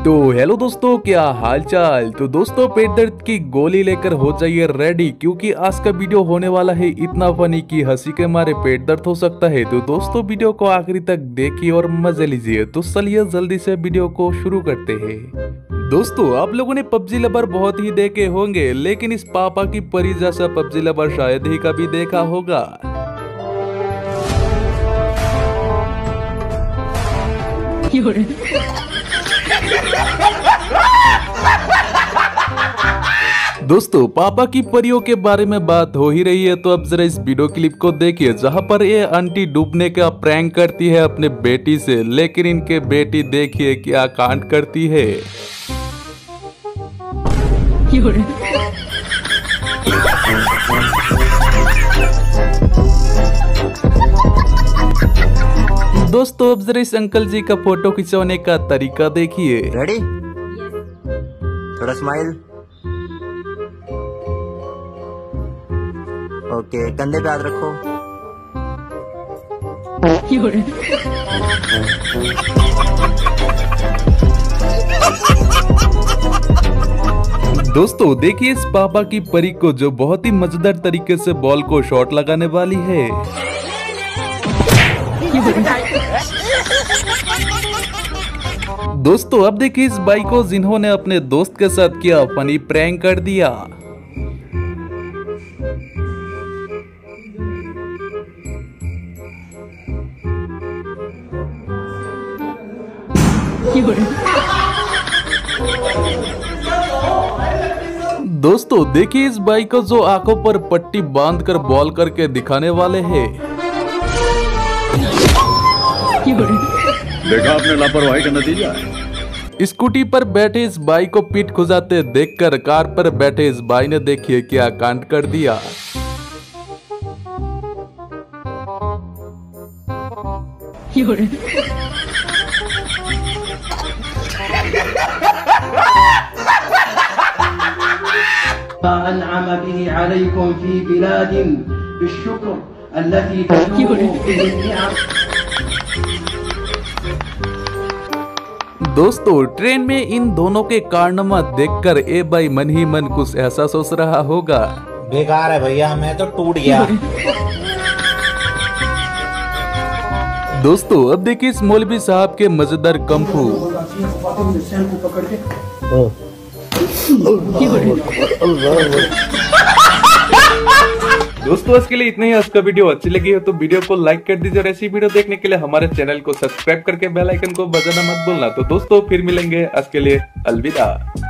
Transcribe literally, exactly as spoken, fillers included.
तो हेलो दोस्तों, क्या हालचाल। तो दोस्तों, पेट दर्द की गोली लेकर हो जाइए रेडी, क्योंकि आज का वीडियो होने वाला है इतना फनी कि हंसी के मारे पेट दर्द हो सकता है। तो दोस्तों, वीडियो को आखिरी तक देखिए और मजे लीजिए। तो चलिए जल्दी से वीडियो को शुरू करते हैं। दोस्तों, आप लोगों ने पबजी लवर बहुत ही देखे होंगे, लेकिन इस पापा की परी जैसा पबजी लवर शायद ही कभी देखा होगा। दोस्तों, पापा की परियों के बारे में बात हो ही रही है, तो अब जरा इस वीडियो क्लिप को देखिए, जहां पर ये आंटी डूबने का प्रैंक करती है अपने बेटी से, लेकिन इनके बेटी देखिए क्या कांड करती है। दोस्तों, अब जरा इस अंकल जी का फोटो खिंचवाने का तरीका देखिए। रेडी, थोड़ा स्माइल। ओके, कंधे पे हाथ रखो। दोस्तों, देखिए इस पापा की परी को, जो बहुत ही मजेदार तरीके से बॉल को शॉट लगाने वाली है। दोस्तों, अब देखिए इस बाई को, जिन्होंने अपने दोस्त के साथ किया फनी प्रैंक कर दिया। दोस्तों, देखिए इस बाई को, जो आंखों पर पट्टी बांधकर बॉल करके दिखाने वाले हैं। देखा आपने लापरवाही का नतीजा। स्कूटी पर बैठे इस बाई को पीठ खुजाते देखकर कार पर बैठे इस बाई ने देखिए क्या कांड कर दिया। أنعم به عليكم في بلاد بالشكر التي تدور به النعم। दोस्तों, ट्रेन में इन दोनों के कारनामा देखकर ए भाई मन ही मन कुछ ऐसा सोच रहा होगा। बेकार है भैया, मैं तो टूट गया। दोस्तों, अब देखिए इस मौलवी साहब के मजेदार कंफू। दोस्तों, इसके लिए इतना ही। आज का वीडियो अच्छी लगी है तो वीडियो को लाइक कर दीजिए, और ऐसी वीडियो देखने के लिए हमारे चैनल को सब्सक्राइब करके बेल आइकन को बजाना मत भूलना। तो दोस्तों, फिर मिलेंगे। आज के लिए अलविदा।